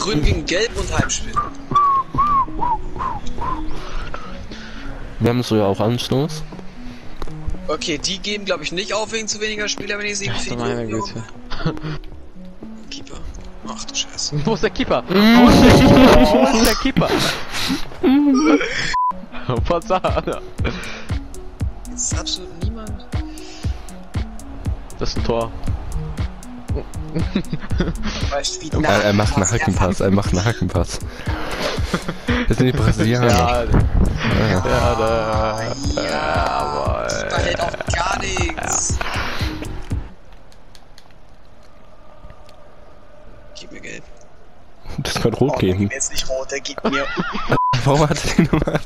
Grün gegen Gelb und Heimspiel. Wir haben so ja auch Anstoß. Okay, die geben glaube ich nicht auf wegen zu weniger Spieler, wenn ich sie Ach, meine Güte. Keeper. Ach du Scheiße. Wo ist der Keeper? Wo ist der Keeper? Versahne. Das ist absolut niemand. Das ist ein Tor. Weißt wie Er macht einen Hackenpass, er macht einen Hackenpass. Das sind die Brasilianer. Ja, da hält auch gar nichts. Gib mir Gelb. Das kann rot Der geben. gibt mir jetzt nicht rot, der gibt mir. Warum hat er die Nummer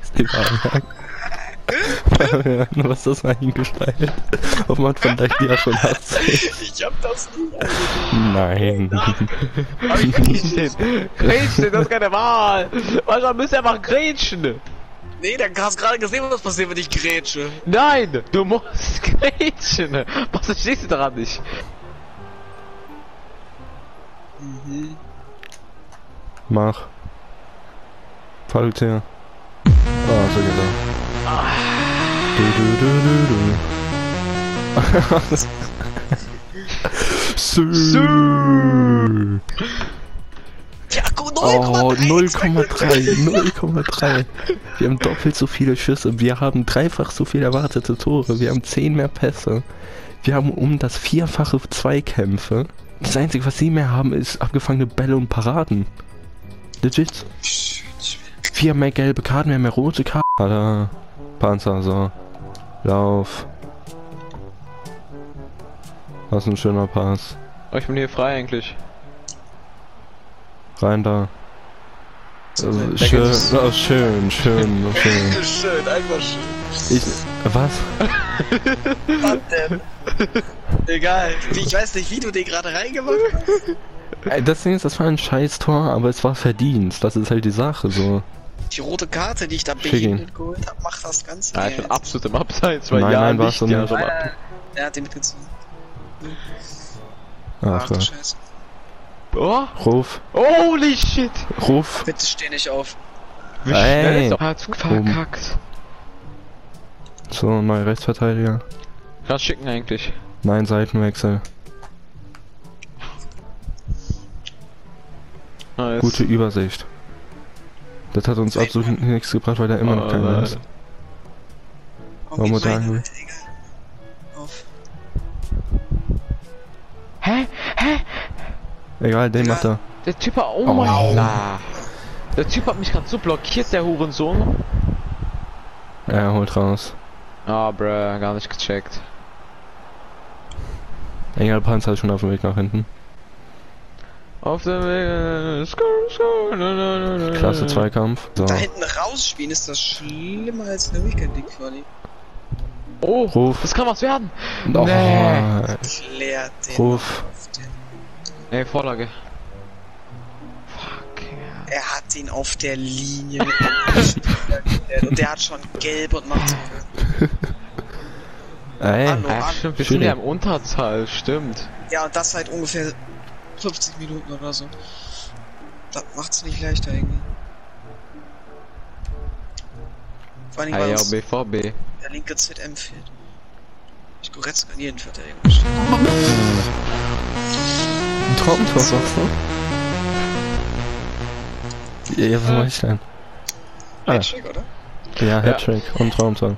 was ist das eigentlich gestellt? Ob man vielleicht ja schon hat. Ich hab das nicht. Nein. hab ich Gretchen. Gretchen, das ist keine Wahl. Manchmal müsst ihr einfach grätschen. Nee, da hast gerade gesehen, was passiert, wenn ich grätsche. Nein, du musst grätschen. Was verstehst du daran nicht? Mhm. Mach. Falltier. Ah, so geht er. Ja, gut, 0,3. Wir haben doppelt so viele Schüsse. Wir haben dreifach so viel erwartete Tore. Wir haben 10 mehr Pässe. Wir haben um das Vierfache Zweikämpfe. Das Einzige, was sie mehr haben, ist abgefangene Bälle und Paraden. Legit. 4 mehr gelbe Karten, wir haben mehr rote Karten. Alter. Panzer, so. Lauf. Was ein schöner Pass. Oh, ich bin hier frei eigentlich. Rein da. Schön, oh, schön. Schön, einfach schön. Was? Was denn? Egal. Ich weiß nicht, wie du den gerade reingemacht hast. Das Ding ist, das war ein Scheiß-Tor, aber es war verdient. Das ist halt die Sache, so. Die rote Karte, die ich da behindert geholt habe, macht das ganz Ja, ich bin absolut im Abseits, weil Nein, warst du nicht. Er hat den mitgezogen. Ach, du Gott. Scheiße. Oh! Ruf. Holy shit! Ruf. Bitte steh nicht auf. Wie schnell Ey. ist doch verkackt. So, neuer Rechtsverteidiger. Kannst schicken eigentlich. Nein, Seitenwechsel. Nice. Gute Übersicht. Das hat uns absolut nichts gebracht, weil da immer noch keiner ist. Warum wir da hin? Auf. Hä? Egal, den macht er. Der Typ hat... Oh mein Gott. Der Typ hat mich gerade so blockiert, der Hurensohn. Er holt raus. Ah, bruh, gar nicht gecheckt. Engel Panzer ist schon auf dem Weg nach hinten. Auf dem Weg... Klasse Zweikampf. So. Da hinten rausspielen ist das schlimmer als eine Weekend League Quali. Oh, Ruf. das kann was werden. Oh, Nee. Klärt den. Ruf. Ey, Vorlage. Fuck, ja. Er hat ihn auf der Linie mit und der hat schon gelb und macht so. Ey. Hallo. Ja, stimmt, wir sind ja im Unterzahl, stimmt. Ja, und das seit ungefähr 50 Minuten oder so. Das macht's nicht leichter irgendwie. Vor allem, weil uns BVB. der linke ZM fehlt. Ich Goretzka an jeden Verteidigung. Ein Traumtor, sagst du? Ja, was mach ich denn? Hattrick, oder? Ja, Hattrick und Traumtor.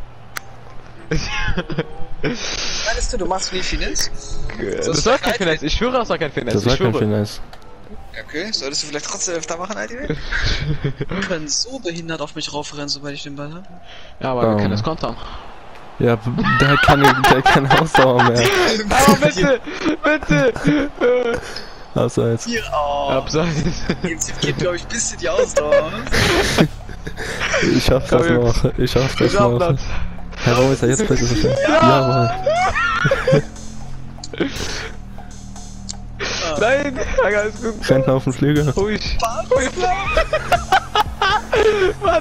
Meinst du machst wie Finesse? Das war kein Finesse, ich schwöre, das war kein Finesse. Das war kein Finesse. Okay, solltest du vielleicht trotzdem öfter machen, Alter? Die können so behindert auf mich raufrennen, sobald ich den Ball habe. Ja, aber wir können es kontern. Ja, der hat keine Ausdauer mehr. Aber bitte! Bitte! Abseits. Hier, oh. Abseits. Jetzt geht, glaube ich, ein bisschen die Ausdauer. Ich schaff das noch. Ich schaff das noch. Herr, warum ist er jetzt plötzlich so schnell? Ja, Nein! Alles gut. Rentner auf dem Flügel. Ruhig. Ruhig. Was?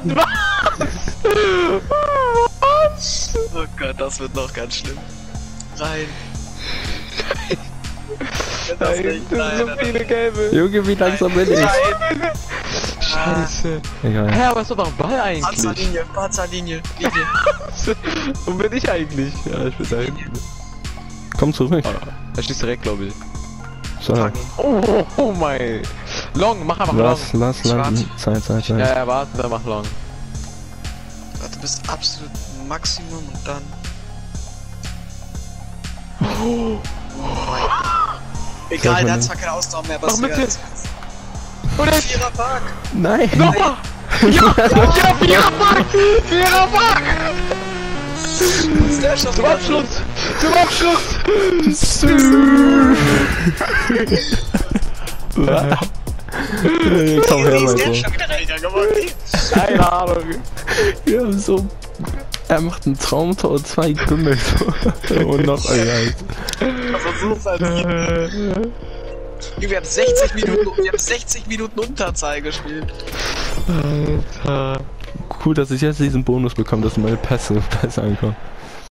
Oh Gott, das wird noch ganz schlimm. Rein. Das sind so viele Gelbe. Junge, wie langsam bin ich? Rein. Scheiße. Egal. Hä, aber ist doch noch ein Ball eigentlich. Panzerlinie, Linie. Wo bin ich eigentlich? Ja, ich bin da hinten. Komm zurück. Da stehst du direkt, glaube ich. So. Oh mein. Long, mach einfach Lass Long. landen. Zeit. Ja, warte, dann mach Long. Warte, bis absolut Maximum und dann. Egal, der hat zwar keine Ausdauer mehr, aber Mach es Mitte. wäre Und jetzt. Vierer Park. Nein! Nochmal! Ja! Ja, Viererpack! Viererpack! Sehr schon Zum Abschluss! Zum Abschluss! Komm her, mein Ist der Sohn. schon wieder reingegangen? Keine Ahnung. Wir haben so. Er macht ein Traumtor und 2 Gümmel. Und noch ein Eis. Also so verdient. Wir haben 60 Minuten Unterzahl gespielt. Alter. Cool, dass ich jetzt diesen Bonus bekomme, dass meine Pässe besser ankommen.